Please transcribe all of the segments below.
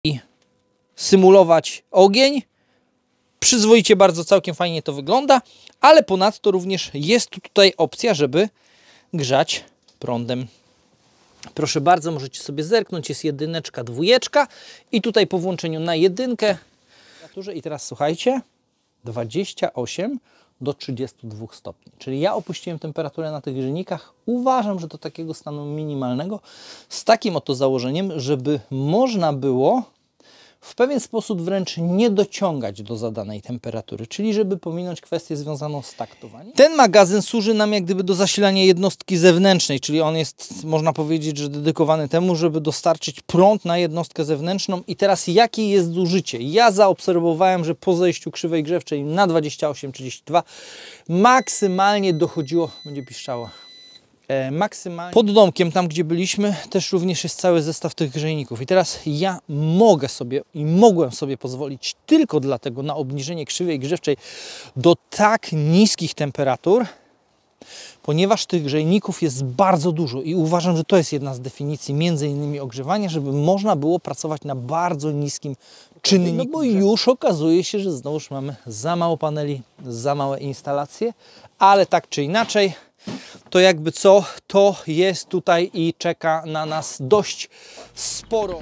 i symulować ogień. Przyzwoicie bardzo, całkiem fajnie to wygląda, ale ponadto również jest tutaj opcja, żeby grzać prądem. Proszę bardzo, możecie sobie zerknąć, jest jedyneczka, dwójeczka i tutaj po włączeniu na jedynkę. I teraz słuchajcie, 28 do 32 stopni. Czyli ja opuściłem temperaturę na tych grzejnikach. Uważam, że do takiego stanu minimalnego, z takim oto założeniem, żeby można było w pewien sposób wręcz nie dociągać do zadanej temperatury, czyli żeby pominąć kwestię związaną z taktowaniem. Ten magazyn służy nam jak gdyby do zasilania jednostki zewnętrznej, czyli on jest, można powiedzieć, że dedykowany temu, żeby dostarczyć prąd na jednostkę zewnętrzną. I teraz jakie jest zużycie? Ja zaobserwowałem, że po zejściu krzywej grzewczej na 28-32 maksymalnie dochodziło, będzie piszczało, maksymalnie. Pod domkiem, tam gdzie byliśmy, też również jest cały zestaw tych grzejników. I teraz ja mogę sobie i mogłem sobie pozwolić tylko dlatego na obniżenie krzywej grzewczej do tak niskich temperatur, ponieważ tych grzejników jest bardzo dużo i uważam, że to jest jedna z definicji między innymi ogrzewania, żeby można było pracować na bardzo niskim czynniku. No bo już okazuje się, że znowuż mamy za mało paneli, za małe instalacje, ale tak czy inaczej, to jakby co, to jest tutaj i czeka na nas dość sporo.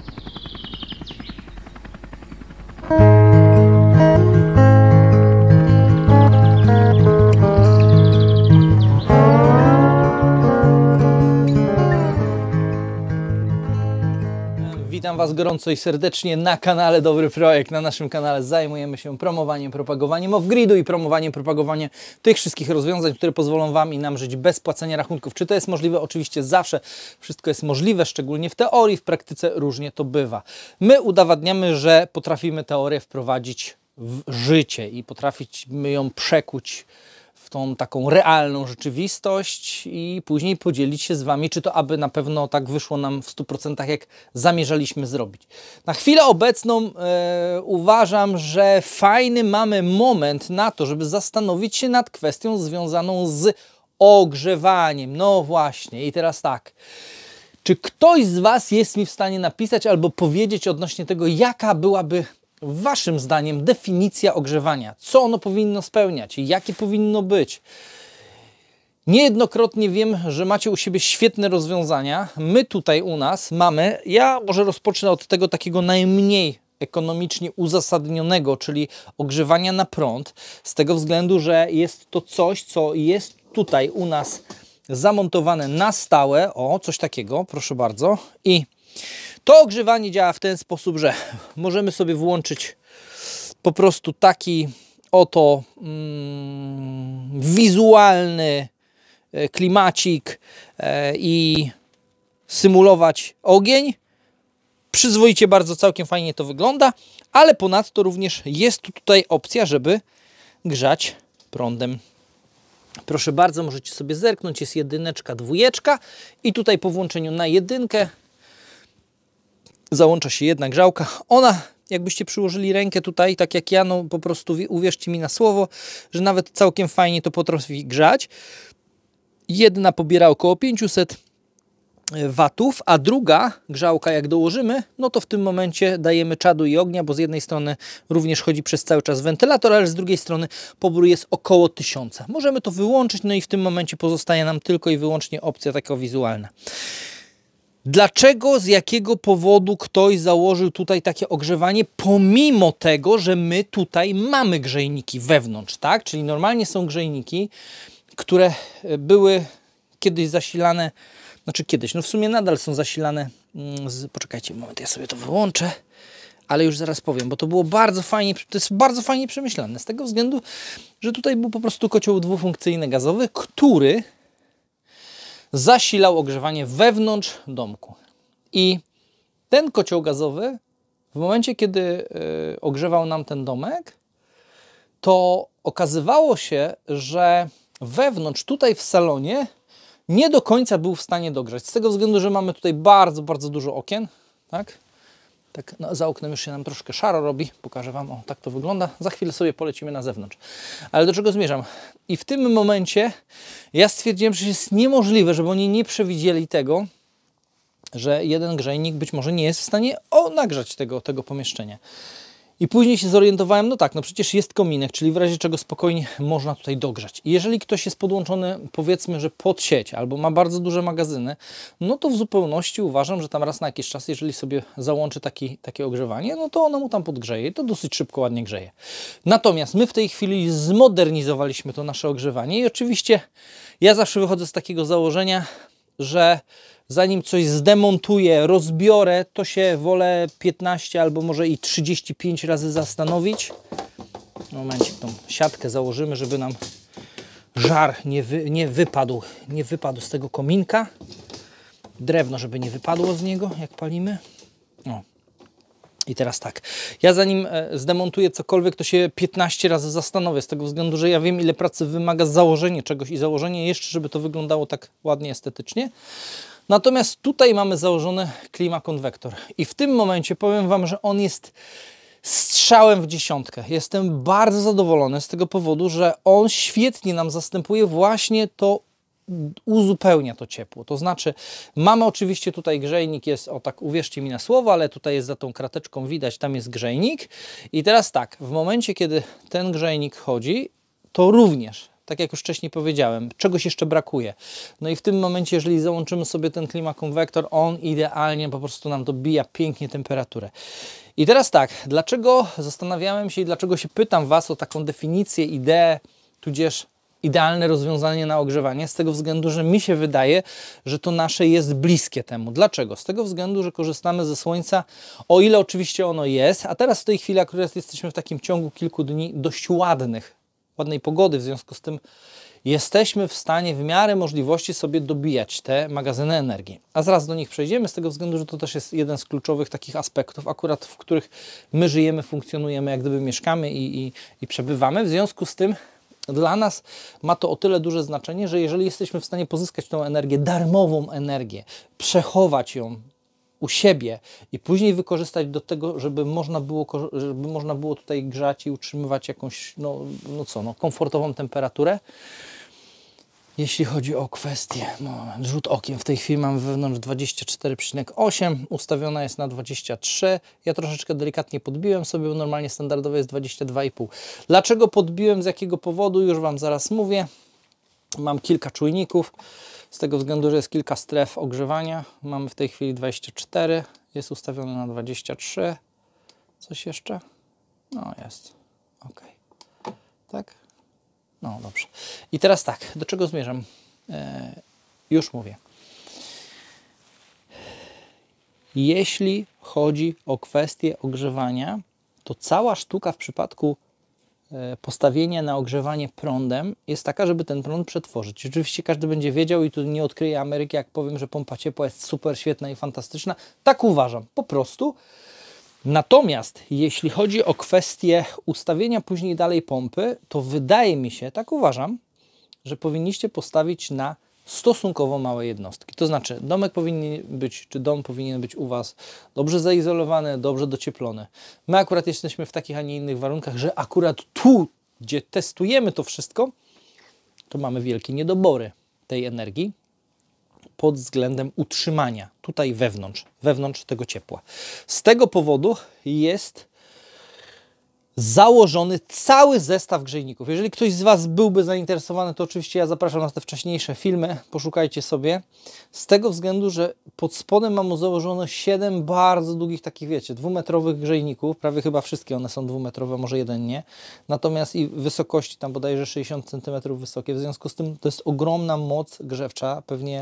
Witam Was gorąco i serdecznie na kanale Dobry Projekt. Na naszym kanale zajmujemy się promowaniem, propagowaniem off-gridu i promowaniem, propagowaniem tych wszystkich rozwiązań, które pozwolą Wam i nam żyć bez płacenia rachunków. Czy to jest możliwe? Oczywiście zawsze wszystko jest możliwe, szczególnie w teorii, w praktyce różnie to bywa. My udowadniamy, że potrafimy teorię wprowadzić w życie i potrafimy ją przekuć w tą taką realną rzeczywistość i później podzielić się z Wami, czy to aby na pewno tak wyszło nam w 100% jak zamierzaliśmy zrobić. Na chwilę obecną uważam, że fajny mamy moment na to, żeby zastanowić się nad kwestią związaną z ogrzewaniem. No właśnie, i teraz tak. Czy ktoś z Was jest mi w stanie napisać albo powiedzieć odnośnie tego, jaka byłaby Waszym zdaniem definicja ogrzewania? Co ono powinno spełniać? Jakie powinno być? Niejednokrotnie wiem, że macie u siebie świetne rozwiązania. My tutaj u nas mamy, ja może rozpocznę od tego takiego najmniej ekonomicznie uzasadnionego, czyli ogrzewania na prąd, z tego względu, że jest to coś, co jest tutaj u nas zamontowane na stałe. O, coś takiego, proszę bardzo. I to ogrzewanie działa w ten sposób, że możemy sobie włączyć po prostu taki oto wizualny klimacik i symulować ogień. Przyzwoicie bardzo, całkiem fajnie to wygląda, ale ponadto również jest tutaj opcja, żeby grzać prądem. Proszę bardzo, możecie sobie zerknąć, jest jedyneczka, dwójeczka i tutaj po włączeniu na jedynkę załącza się jedna grzałka. Ona, jakbyście przyłożyli rękę tutaj, tak jak ja, no po prostu uwierzcie mi na słowo, że nawet całkiem fajnie to potrafi grzać. Jedna pobiera około 500 watów, a druga grzałka jak dołożymy, no to w tym momencie dajemy czadu i ognia, bo z jednej strony również chodzi przez cały czas wentylator, ale z drugiej strony pobór jest około 1000. Możemy to wyłączyć, no i w tym momencie pozostaje nam tylko i wyłącznie opcja taka wizualna. Dlaczego, z jakiego powodu ktoś założył tutaj takie ogrzewanie, pomimo tego, że my tutaj mamy grzejniki wewnątrz, tak? Czyli normalnie są grzejniki, które były kiedyś zasilane, znaczy kiedyś, no w sumie nadal są zasilane poczekajcie moment, ja sobie to wyłączę, ale już zaraz powiem, bo to było bardzo fajnie, to jest bardzo fajnie przemyślane, z tego względu, że tutaj był po prostu kocioł dwufunkcyjny gazowy, który zasilał ogrzewanie wewnątrz domku. I ten kocioł gazowy w momencie, kiedy ogrzewał nam ten domek, to okazywało się, że wewnątrz, tutaj w salonie, nie do końca był w stanie dogrzać. Z tego względu, że mamy tutaj bardzo, bardzo dużo okien. Tak? Tak, no, za oknem już się nam troszkę szaro robi. Pokażę Wam, o, tak to wygląda. Za chwilę sobie polecimy na zewnątrz. Ale do czego zmierzam? I w tym momencie ja stwierdziłem, że jest niemożliwe, żeby oni nie przewidzieli tego, że jeden grzejnik być może nie jest w stanie nagrzać tego pomieszczenia. I później się zorientowałem, no tak, no przecież jest kominek, czyli w razie czego spokojnie można tutaj dogrzać. I jeżeli ktoś jest podłączony, powiedzmy, że pod sieć albo ma bardzo duże magazyny, no to w zupełności uważam, że tam raz na jakiś czas, jeżeli sobie załączy takie ogrzewanie, no to ono mu tam podgrzeje i to dosyć szybko, ładnie grzeje. Natomiast my w tej chwili zmodernizowaliśmy to nasze ogrzewanie i oczywiście ja zawsze wychodzę z takiego założenia, że zanim coś zdemontuję, rozbiorę, to się wolę 15 albo może i 35 razy zastanowić. Momencik, tą siatkę założymy, żeby nam żar nie wypadł z tego kominka. Drewno, żeby nie wypadło z niego, jak palimy. O. I teraz tak, ja zanim zdemontuję cokolwiek, to się 15 razy zastanowię, z tego względu, że ja wiem, ile pracy wymaga założenie czegoś i założenie jeszcze, żeby to wyglądało tak ładnie, estetycznie. Natomiast tutaj mamy założony klimakonwektor i w tym momencie powiem Wam, że on jest strzałem w dziesiątkę. Jestem bardzo zadowolony z tego powodu, że on świetnie nam zastępuje właśnie to, uzupełnia to ciepło. To znaczy mamy oczywiście tutaj grzejnik, jest, o tak uwierzcie mi na słowo, ale tutaj jest za tą krateczką widać, tam jest grzejnik i teraz tak, w momencie kiedy ten grzejnik chodzi, to również, tak jak już wcześniej powiedziałem, czegoś jeszcze brakuje. No i w tym momencie, jeżeli załączymy sobie ten klimakonwektor, on idealnie po prostu nam dobija pięknie temperaturę. I teraz tak, dlaczego zastanawiałem się i dlaczego się pytam Was o taką definicję, ideę, tudzież idealne rozwiązanie na ogrzewanie? Z tego względu, że mi się wydaje, że to nasze jest bliskie temu. Dlaczego? Z tego względu, że korzystamy ze słońca, o ile oczywiście ono jest, a teraz w tej chwili akurat jesteśmy w takim ciągu kilku dni dość ładnej pogody, w związku z tym jesteśmy w stanie w miarę możliwości sobie dobijać te magazyny energii. A zaraz do nich przejdziemy, z tego względu, że to też jest jeden z kluczowych takich aspektów, akurat w których my żyjemy, funkcjonujemy, jak gdyby mieszkamy i przebywamy. W związku z tym dla nas ma to o tyle duże znaczenie, że jeżeli jesteśmy w stanie pozyskać tą energię, darmową energię, przechować ją u siebie i później wykorzystać do tego, żeby można było tutaj grzać i utrzymywać jakąś komfortową temperaturę. Jeśli chodzi o kwestię, rzut okiem, w tej chwili mam wewnątrz 24,8, ustawiona jest na 23. Ja troszeczkę delikatnie podbiłem sobie, bo normalnie standardowe jest 22,5. Dlaczego podbiłem, z jakiego powodu, już Wam zaraz mówię. Mam kilka czujników, z tego względu, że jest kilka stref ogrzewania. Mamy w tej chwili 24, jest ustawione na 23. Coś jeszcze? No jest, ok. Tak? No dobrze. I teraz tak, do czego zmierzam? Już mówię. Jeśli chodzi o kwestię ogrzewania, to cała sztuka w przypadku postawienia na ogrzewanie prądem jest taka, żeby ten prąd przetworzyć. Oczywiście każdy będzie wiedział i tu nie odkryję Ameryki, jak powiem, że pompa ciepła jest super, świetna i fantastyczna. Tak uważam, po prostu. Natomiast jeśli chodzi o kwestię ustawienia później dalej pompy, to wydaje mi się, tak uważam, że powinniście postawić na stosunkowo małe jednostki. To znaczy domek powinien być, czy dom powinien być u Was dobrze zaizolowany, dobrze docieplony. My akurat jesteśmy w takich, a nie innych warunkach, że akurat tu, gdzie testujemy to wszystko, to mamy wielkie niedobory tej energii pod względem utrzymania tutaj wewnątrz tego ciepła. Z tego powodu jest założony cały zestaw grzejników. Jeżeli ktoś z Was byłby zainteresowany, to oczywiście ja zapraszam na te wcześniejsze filmy, poszukajcie sobie. Z tego względu, że pod spodem mam założone 7 bardzo długich takich, wiecie, 2-metrowych grzejników, prawie chyba wszystkie one są 2-metrowe, może jeden nie. Natomiast i wysokości tam bodajże 60 cm wysokie, w związku z tym to jest ogromna moc grzewcza. Pewnie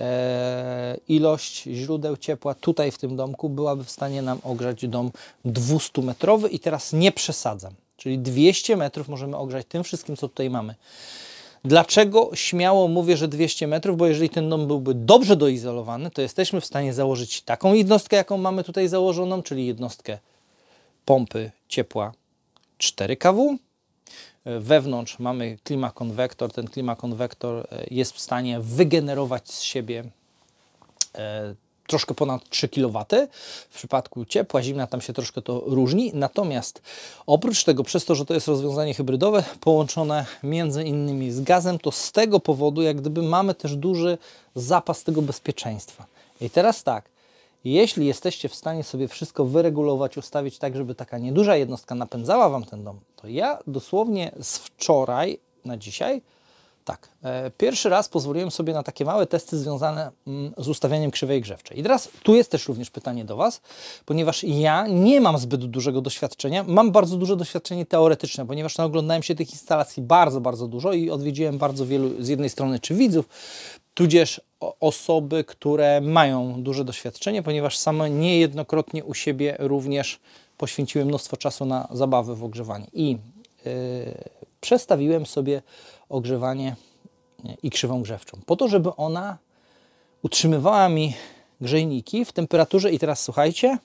ilość źródeł ciepła tutaj w tym domku byłaby w stanie nam ogrzać dom 200-metrowy i teraz nie przesadzam. Czyli 200 metrów możemy ogrzać tym wszystkim, co tutaj mamy. Dlaczego śmiało mówię, że 200 metrów? Bo jeżeli ten dom byłby dobrze doizolowany, to jesteśmy w stanie założyć taką jednostkę, jaką mamy tutaj założoną, czyli jednostkę pompy ciepła 4 kW. Wewnątrz mamy klimakonwektor. Ten klimakonwektor jest w stanie wygenerować z siebie troszkę ponad 3 kW. W przypadku ciepła, zimna tam się troszkę to różni. Natomiast oprócz tego, przez to, że to jest rozwiązanie hybrydowe, połączone między innymi z gazem, to z tego powodu jak gdyby mamy też duży zapas tego bezpieczeństwa. I teraz tak, jeśli jesteście w stanie sobie wszystko wyregulować, ustawić tak, żeby taka nieduża jednostka napędzała Wam ten dom, to ja dosłownie z wczoraj na dzisiaj, tak, pierwszy raz pozwoliłem sobie na takie małe testy związane z ustawianiem krzywej grzewczej. I teraz tu jest też również pytanie do Was, ponieważ ja nie mam zbyt dużego doświadczenia, mam bardzo duże doświadczenie teoretyczne, ponieważ oglądałem się tych instalacji bardzo, bardzo dużo i odwiedziłem bardzo wielu, z jednej strony czy widzów, tudzież osoby, które mają duże doświadczenie, ponieważ sam niejednokrotnie u siebie również poświęciłem mnóstwo czasu na zabawy w ogrzewanie i przestawiłem sobie ogrzewanie i krzywą grzewczą po to, żeby ona utrzymywała mi grzejniki w temperaturze, i teraz słuchajcie,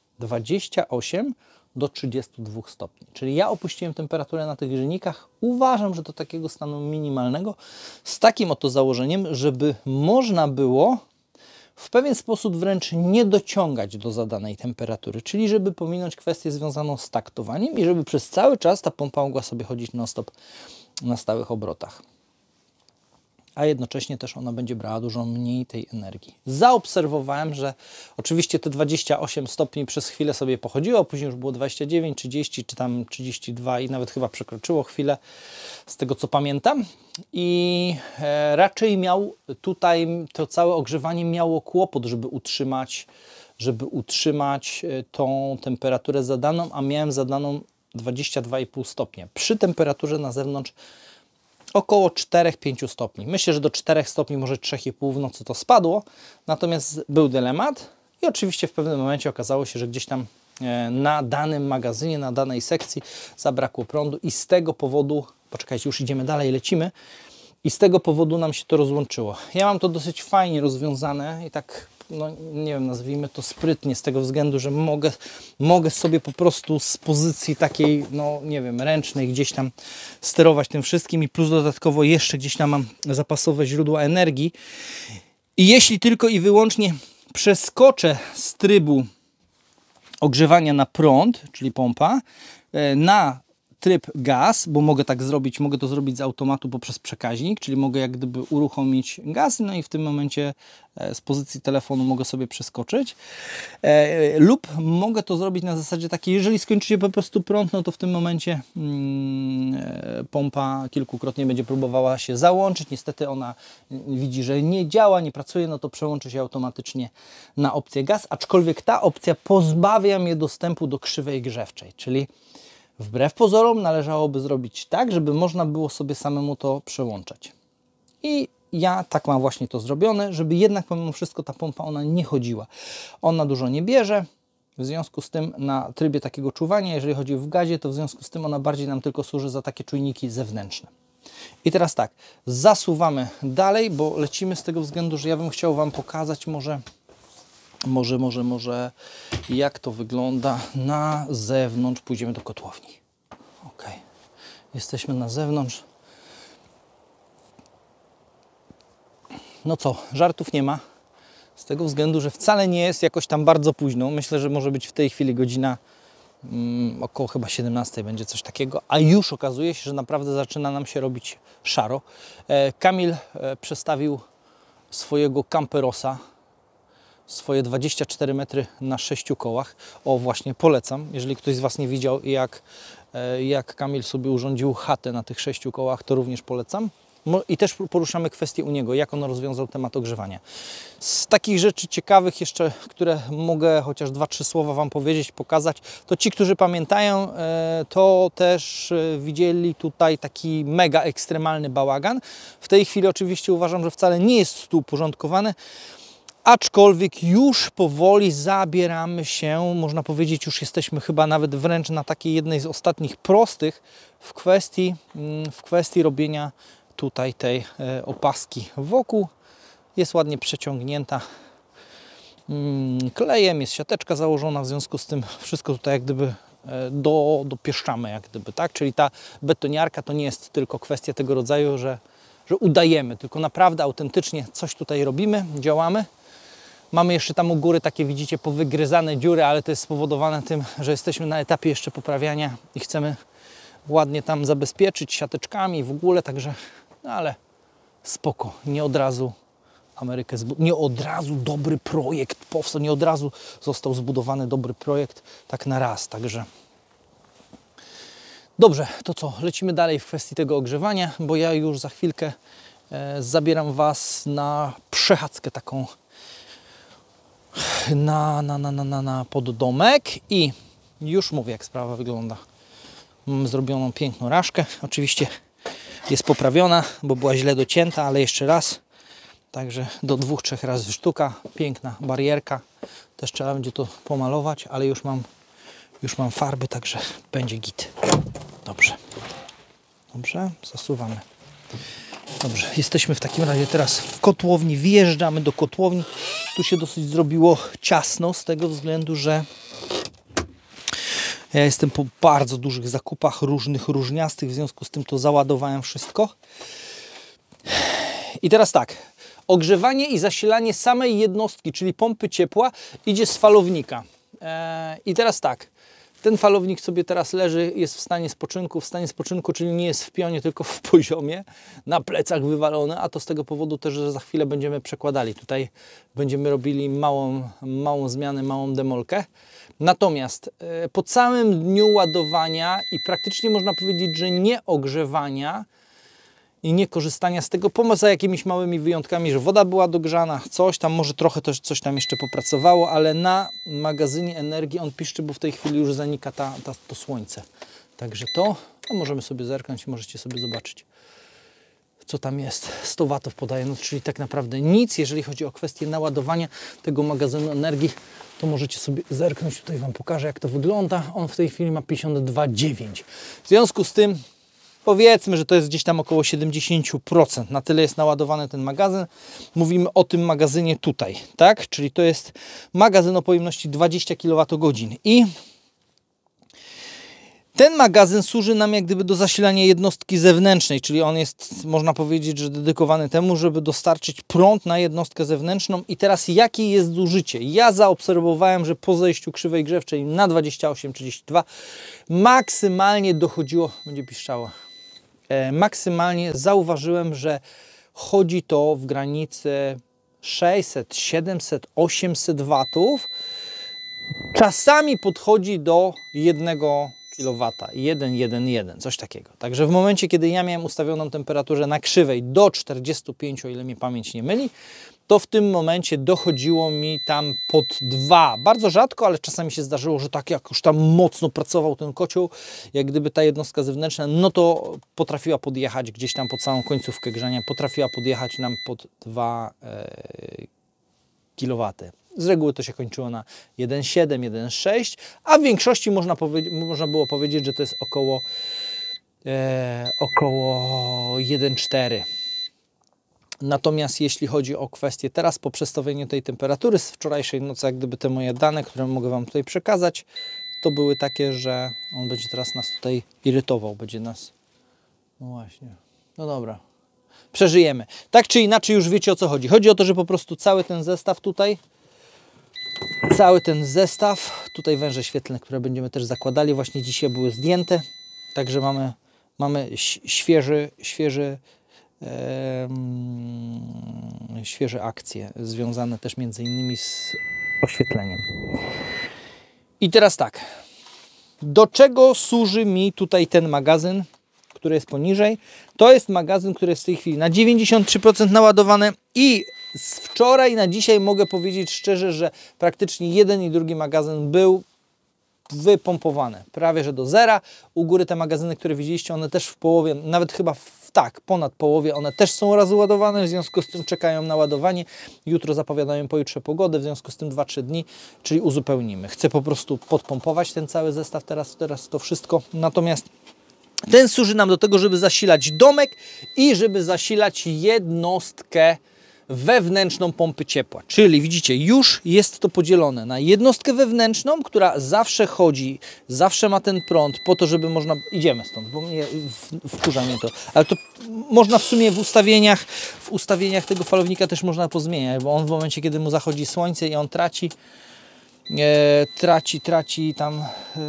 28 do 32 stopni. Czyli ja opuściłem temperaturę na tych grzejnikach, uważam, że do takiego stanu minimalnego, z takim oto założeniem, żeby można było w pewien sposób wręcz nie dociągać do zadanej temperatury, czyli żeby pominąć kwestię związaną z taktowaniem i żeby przez cały czas ta pompa mogła sobie chodzić non-stop na stałych obrotach. A jednocześnie też ona będzie brała dużo mniej tej energii. Zaobserwowałem, że oczywiście te 28 stopni przez chwilę sobie pochodziło, później już było 29, 30 czy tam 32 i nawet chyba przekroczyło chwilę, z tego co pamiętam. I raczej miał tutaj to całe ogrzewanie miało kłopot, żeby utrzymać tą temperaturę zadaną, a miałem zadaną 22,5 stopnia. Przy temperaturze na zewnątrz około 4-5 stopni. Myślę, że do 4 stopni, może 3,5 w nocy to spadło, natomiast był dylemat i oczywiście w pewnym momencie okazało się, że gdzieś tam na danym magazynie, na danej sekcji zabrakło prądu i z tego powodu, poczekajcie, już idziemy dalej, lecimy, i z tego powodu nam się to rozłączyło. Ja mam to dosyć fajnie rozwiązane i tak, no nie wiem, nazwijmy to sprytnie, z tego względu, że mogę sobie po prostu z pozycji takiej, no nie wiem, ręcznej gdzieś tam sterować tym wszystkim i plus dodatkowo jeszcze gdzieś tam mam zapasowe źródła energii. I jeśli tylko i wyłącznie przeskoczę z trybu ogrzewania na prąd, czyli pompa, na tryb gaz, bo mogę tak zrobić, mogę to zrobić z automatu poprzez przekaźnik, czyli mogę jak gdyby uruchomić gaz, no i w tym momencie z pozycji telefonu mogę sobie przeskoczyć, lub mogę to zrobić na zasadzie takiej, jeżeli skończy się po prostu prąd, no to w tym momencie pompa kilkukrotnie będzie próbowała się załączyć, niestety ona widzi, że nie działa, nie pracuje, no to przełączy się automatycznie na opcję gaz, aczkolwiek ta opcja pozbawia mnie dostępu do krzywej grzewczej, czyli wbrew pozorom należałoby zrobić tak, żeby można było sobie samemu to przełączać. I ja tak mam właśnie to zrobione, żeby jednak pomimo wszystko ta pompa ona nie chodziła. Ona dużo nie bierze, w związku z tym na trybie takiego czuwania, jeżeli chodzi w gazie, to w związku z tym ona bardziej nam tylko służy za takie czujniki zewnętrzne. I teraz tak, zasuwamy dalej, bo lecimy z tego względu, że ja bym chciał Wam pokazać może jak to wygląda na zewnątrz. Pójdziemy do kotłowni. Ok, jesteśmy na zewnątrz. No co, żartów nie ma. Z tego względu, że wcale nie jest jakoś tam bardzo późno. Myślę, że może być w tej chwili godzina około chyba 17 będzie coś takiego, a już okazuje się, że naprawdę zaczyna nam się robić szaro. Kamil przestawił swojego camperosa, swoje 24 metry na 6 kołach. O, właśnie polecam. Jeżeli ktoś z Was nie widział, jak Kamil sobie urządził chatę na tych 6 kołach, to również polecam. I też poruszamy kwestię u niego, jak on rozwiązał temat ogrzewania. Z takich rzeczy ciekawych jeszcze, które mogę chociaż 2-3 słowa Wam powiedzieć, pokazać, to ci, którzy pamiętają, to też widzieli tutaj taki mega ekstremalny bałagan. W tej chwili oczywiście uważam, że wcale nie jest tu uporządkowany, aczkolwiek już powoli zabieramy się, można powiedzieć, już jesteśmy chyba nawet wręcz na takiej jednej z ostatnich prostych w kwestii robienia tutaj tej opaski wokół. Jest ładnie przeciągnięta klejem, jest siateczka założona, w związku z tym wszystko tutaj jak gdyby dopieszczamy, jak gdyby, tak? Czyli ta betoniarka to nie jest tylko kwestia tego rodzaju, że udajemy, tylko naprawdę autentycznie coś tutaj robimy, działamy. Mamy jeszcze tam u góry takie, widzicie, powygryzane dziury, ale to jest spowodowane tym, że jesteśmy na etapie jeszcze poprawiania i chcemy ładnie tam zabezpieczyć siateczkami w ogóle, także, no ale spoko, nie od razu Amerykę, nie od razu dobry projekt powstał, nie od razu został zbudowany dobry projekt, tak na raz, także... Dobrze, to co, lecimy dalej w kwestii tego ogrzewania, bo ja już za chwilkę zabieram Was na przechadzkę taką na poddomek i już mówię, jak sprawa wygląda. Mamy zrobioną piękną raszkę, oczywiście jest poprawiona, bo była źle docięta, ale jeszcze raz, także do 2-3 razy sztuka, piękna barierka, też trzeba będzie to pomalować, ale już mam farby, także będzie git. Dobrze, dobrze, zasuwamy. Dobrze, jesteśmy w takim razie teraz w kotłowni, wjeżdżamy do kotłowni. Tu się dosyć zrobiło ciasno z tego względu, że ja jestem po bardzo dużych zakupach różniastych, w związku z tym to załadowałem wszystko. I teraz tak, ogrzewanie i zasilanie samej jednostki, czyli pompy ciepła, idzie z falownika. I teraz tak, ten falownik sobie teraz leży, jest w stanie spoczynku, czyli nie jest w pionie, tylko w poziomie, na plecach wywalony, a to z tego powodu też, że za chwilę będziemy przekładali. Tutaj będziemy robili małą zmianę, małą demolkę. Natomiast po całym dniu ładowania i praktycznie można powiedzieć, że nie ogrzewania i nie korzystania z tego, poza jakimiś małymi wyjątkami, że woda była dogrzana, coś tam, może trochę też coś tam jeszcze popracowało, ale na magazynie energii on piszczy, bo w tej chwili już zanika to słońce. Także to możemy sobie zerknąć i możecie sobie zobaczyć, co tam jest. 100 watów podaje, no, czyli tak naprawdę nic. Jeżeli chodzi o kwestię naładowania tego magazynu energii, to możecie sobie zerknąć, tutaj Wam pokażę, jak to wygląda. On w tej chwili ma 52,9. W związku z tym powiedzmy, że to jest gdzieś tam około 70%. Na tyle jest naładowany ten magazyn. Mówimy o tym magazynie tutaj, tak? Czyli to jest magazyn o pojemności 20 kWh. I ten magazyn służy nam jak gdyby do zasilania jednostki zewnętrznej, czyli on jest, można powiedzieć, że dedykowany temu, żeby dostarczyć prąd na jednostkę zewnętrzną. I teraz jakie jest zużycie? Ja zaobserwowałem, że po zejściu krzywej grzewczej na 28-32 maksymalnie dochodziło, będzie piszczało, maksymalnie zauważyłem, że chodzi to w granicy 600, 700, 800 watów. Czasami podchodzi do 1 kW, 1,1, coś takiego. Także w momencie, kiedy ja miałem ustawioną temperaturę na krzywej do 45, o ile mnie pamięć nie myli, to w tym momencie dochodziło mi tam pod 2. Bardzo rzadko, ale czasami się zdarzyło, że tak jak już tam mocno pracował ten kocioł, jak gdyby ta jednostka zewnętrzna, no to potrafiła podjechać gdzieś tam pod samą końcówkę grzania, potrafiła podjechać nam pod 2 kW. Z reguły to się kończyło na 1,7, 1,6, a w większości można było powiedzieć, że to jest około 1,4. Natomiast jeśli chodzi o kwestię teraz po przestawieniu tej temperatury z wczorajszej nocy, jak gdyby te moje dane, które mogę Wam tutaj przekazać, to były takie, że on będzie teraz nas tutaj irytował, będzie nas... No właśnie, no dobra, przeżyjemy. Tak czy inaczej już wiecie, o co chodzi. Chodzi o to, że po prostu cały ten zestaw tutaj, tutaj węże świetlne, które będziemy też zakładali, właśnie dzisiaj były zdjęte, także mamy świeże akcje związane też między innymi z oświetleniem. I teraz tak, do czego służy mi tutaj ten magazyn, który jest poniżej? To jest magazyn, który jest w tej chwili na 93% naładowany i z wczoraj na dzisiaj mogę powiedzieć szczerze, że praktycznie jeden i drugi magazyn był wypompowany prawie że do zera. U góry te magazyny, które widzieliście, one też w połowie, nawet chyba ponad połowie, one też są rozładowane, w związku z tym czekają na ładowanie. Jutro zapowiadają pojutrze pogodę, w związku z tym 2-3 dni, czyli uzupełnimy. Chcę po prostu podpompować ten cały zestaw, teraz to wszystko. Natomiast ten służy nam do tego, żeby zasilać domek i żeby zasilać jednostkę wewnętrzną pompy ciepła. Czyli widzicie, już jest to podzielone na jednostkę wewnętrzną, która zawsze chodzi, zawsze ma ten prąd po to, żeby można... Idziemy stąd, bo mnie wkurza mnie to. Ale to można w sumie w ustawieniach tego falownika też można pozmieniać, bo on w momencie, kiedy mu zachodzi słońce i on traci tam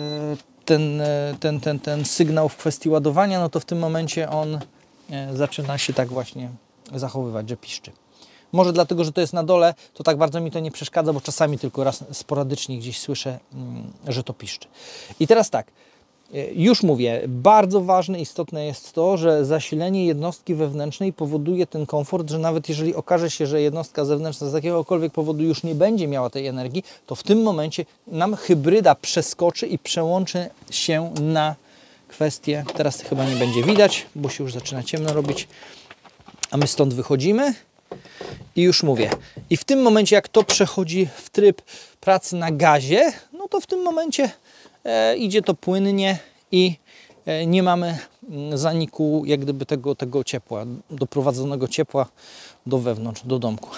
ten sygnał w kwestii ładowania, no to w tym momencie on zaczyna się tak właśnie zachowywać, że piszczy. Może dlatego, że to jest na dole, to tak bardzo mi to nie przeszkadza, bo czasami tylko raz sporadycznie gdzieś słyszę, że to piszczy. I teraz tak, już mówię, bardzo ważne, istotne jest to, że zasilenie jednostki wewnętrznej powoduje ten komfort, że nawet jeżeli okaże się, że jednostka zewnętrzna z jakiegokolwiek powodu już nie będzie miała tej energii, to w tym momencie nam hybryda przeskoczy i przełączy się na kwestię, teraz chyba nie będzie widać, bo się już zaczyna ciemno robić, a my stąd wychodzimy i już mówię. I w tym momencie, jak to przechodzi w tryb pracy na gazie, no to w tym momencie idzie to płynnie i nie mamy zaniku jak gdyby tego ciepła, doprowadzonego ciepła do wewnątrz, do domku.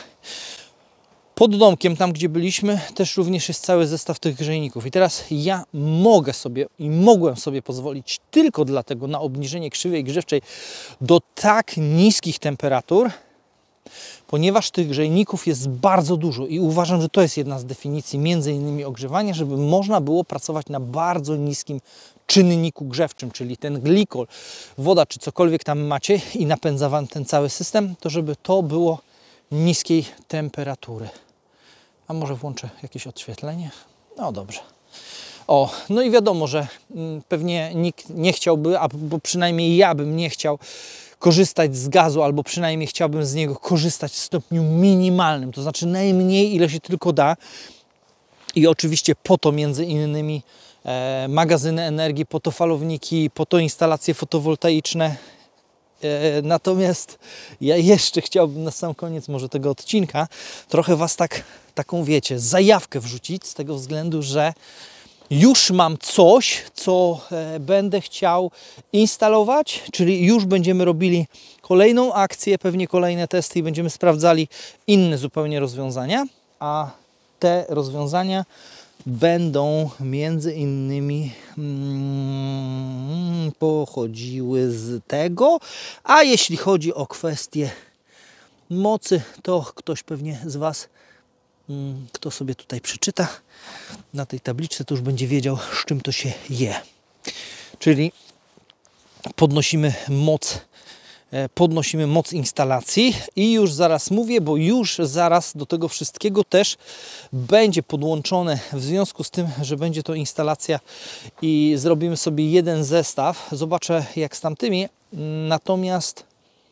Pod domkiem, tam gdzie byliśmy, też również jest cały zestaw tych grzejników. I teraz ja mogę sobie i mogłem sobie pozwolić tylko dlatego na obniżenie krzywej grzewczej do tak niskich temperatur, ponieważ tych grzejników jest bardzo dużo i uważam, że to jest jedna z definicji między innymi ogrzewania, żeby można było pracować na bardzo niskim czynniku grzewczym, czyli ten glikol, woda czy cokolwiek tam macie i napędza Wam ten cały system, to żeby to było niskiej temperatury. A może włączę jakieś odświetlenie? No dobrze. O, no i wiadomo, że pewnie nikt nie chciałby, albo przynajmniej ja bym nie chciał korzystać z gazu, albo przynajmniej chciałbym z niego korzystać w stopniu minimalnym, to znaczy najmniej, ile się tylko da. I oczywiście po to między innymi magazyny energii, po to falowniki, po to instalacje fotowoltaiczne. Natomiast ja jeszcze chciałbym na sam koniec może tego odcinka trochę Was taką wiecie, zajawkę wrzucić z tego względu, że już mam coś, co będę chciał instalować, czyli już będziemy robili kolejną akcję, pewnie kolejne testy i będziemy sprawdzali inne zupełnie rozwiązania, a te rozwiązania będą między innymi pochodziły z tego, a jeśli chodzi o kwestię mocy, to ktoś pewnie z Was, kto sobie tutaj przeczyta na tej tabliczce, to już będzie wiedział, z czym to się je. Czyli podnosimy moc instalacji i już zaraz mówię, bo już zaraz do tego wszystkiego też będzie podłączone, w związku z tym, że będzie to instalacja i zrobimy sobie jeden zestaw. Zobaczę jak z tamtymi, natomiast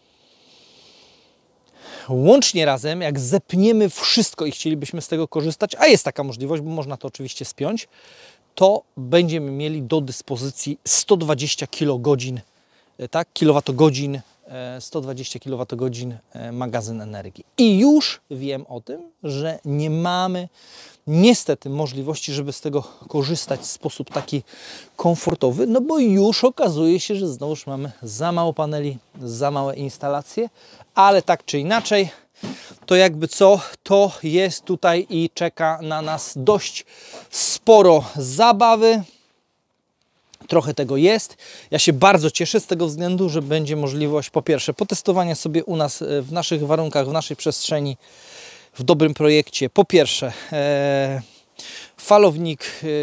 łącznie razem, jak zepniemy wszystko i chcielibyśmy z tego korzystać, a jest taka możliwość, bo można to oczywiście spiąć, to będziemy mieli do dyspozycji 120 kWh, tak, kilowatogodzin, 120 kWh magazyn energii. I już wiem o tym, że nie mamy niestety możliwości, żeby z tego korzystać w sposób taki komfortowy, no bo już okazuje się, że znowuż mamy za mało paneli, za małe instalacje, ale tak czy inaczej, to jakby co, to jest tutaj i czeka na nas dość sporo zabawy. Trochę tego jest. Ja się bardzo cieszę z tego względu, że będzie możliwość po pierwsze potestowania sobie u nas w naszych warunkach, w naszej przestrzeni, w dobrym projekcie. Po pierwsze falownik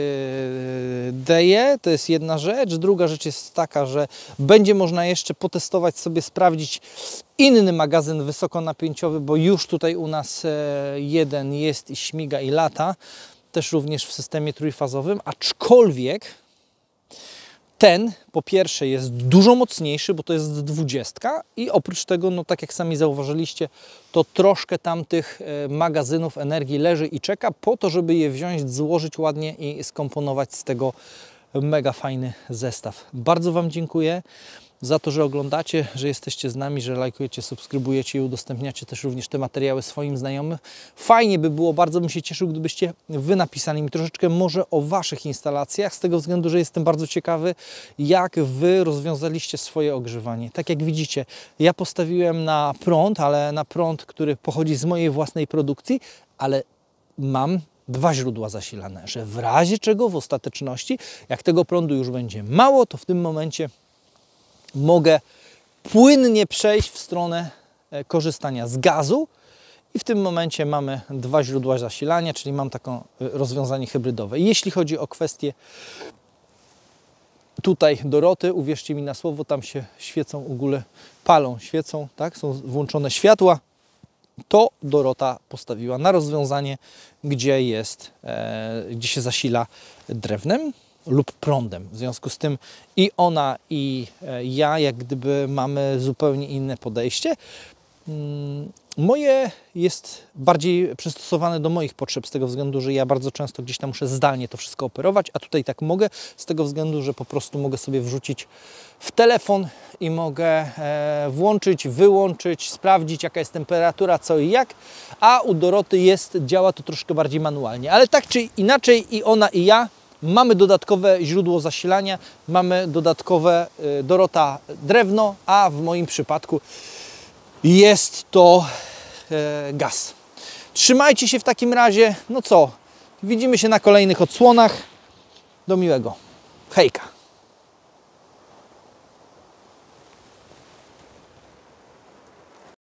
DE, to jest jedna rzecz. Druga rzecz jest taka, że będzie można jeszcze potestować sobie, sprawdzić inny magazyn wysokonapięciowy, bo już tutaj u nas jeden jest i śmiga i lata, też również w systemie trójfazowym, aczkolwiek ten po pierwsze jest dużo mocniejszy, bo to jest 20 i oprócz tego, no tak jak sami zauważyliście, to troszkę tam tych magazynów energii leży i czeka po to, żeby je wziąć, złożyć ładnie i skomponować z tego mega fajny zestaw. Bardzo Wam dziękuję za to, że oglądacie, że jesteście z nami, że lajkujecie, subskrybujecie i udostępniacie też również te materiały swoim znajomym. Fajnie by było, bardzo bym się cieszył, gdybyście Wy napisali mi troszeczkę może o Waszych instalacjach, z tego względu, że jestem bardzo ciekawy, jak Wy rozwiązaliście swoje ogrzewanie. Tak jak widzicie, ja postawiłem na prąd, ale na prąd, który pochodzi z mojej własnej produkcji, ale mam dwa źródła zasilane, że w razie czego w ostateczności, jak tego prądu już będzie mało, to w tym momencie mogę płynnie przejść w stronę korzystania z gazu i w tym momencie mamy dwa źródła zasilania, czyli mam takie rozwiązanie hybrydowe. Jeśli chodzi o kwestię tutaj Doroty, uwierzcie mi na słowo, tam się świecą, w ogóle palą, świecą, tak? Są włączone światła, to Dorota postawiła na rozwiązanie, gdzie się zasila drewnem lub prądem. W związku z tym i ona, i ja jak gdyby mamy zupełnie inne podejście. Moje jest bardziej przystosowane do moich potrzeb z tego względu, że ja bardzo często gdzieś tam muszę zdalnie to wszystko operować, a tutaj tak mogę z tego względu, że po prostu mogę sobie wrzucić w telefon i mogę włączyć, wyłączyć, sprawdzić jaka jest temperatura, co i jak, a u Doroty działa to troszkę bardziej manualnie, ale tak czy inaczej i ona i ja mamy dodatkowe źródło zasilania, mamy dodatkowe Dorota drewno, a w moim przypadku jest to gaz. Trzymajcie się w takim razie. No co, widzimy się na kolejnych odsłonach. Do miłego. Hejka.